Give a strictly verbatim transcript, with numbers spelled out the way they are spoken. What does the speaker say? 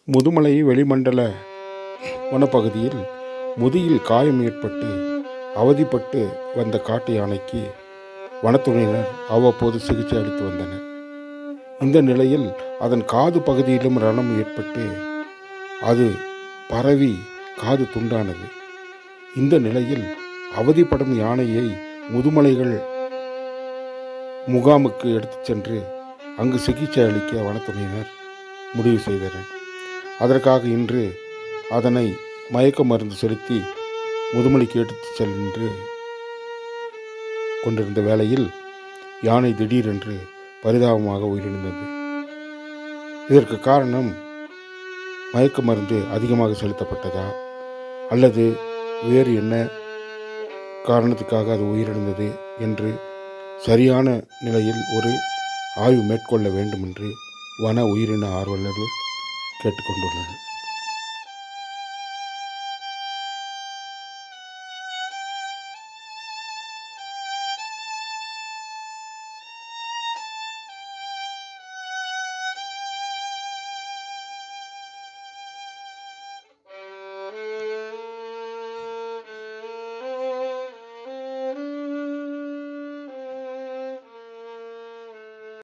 முதுமலை வெளிமண்டல வனப்பகுதியில் முதுகில் காயம் ஏற்பட்டு அவதிப்பட்டு வந்த காட்டு யானைக்கு வனத்துறையினர் அவ்வப்போது சிகிச்சை அளித்து வந்தனர். இந்த நிலையில் அதன் காது பகுதியிலும் ரணம் ஏற்பட்டு அது பரவி காது துண்டானது. இந்த நிலையில் அவதிப்படும் யானையை முதுமலைகள் முகாமுக்கு எடுத்துச் சென்று அங்கு சிகிச்சை அளிக்க வனத்துறையினர் முடிவு செய்தனர். அதற்காக இன்று அதனை மயக்க மருந்து செலுத்தி முதுமலைக்கு எடுத்துச் சென்று கொண்டிருந்த வேளையில் யானை திடீரென்று பரிதாபமாக உயிரிழந்தது. இதற்கு காரணம் மயக்க மருந்து அதிகமாக செலுத்தப்பட்டதா அல்லது வேறு என்ன காரணத்துக்காக அது உயிரிழந்தது என்று சரியான நிலையில் ஒரு ஆய்வு மேற்கொள்ள வேண்டும் என்று வன உயிரின ஆர்வலர்கள் கேட்டுக்கொண்டுள்ளனர்.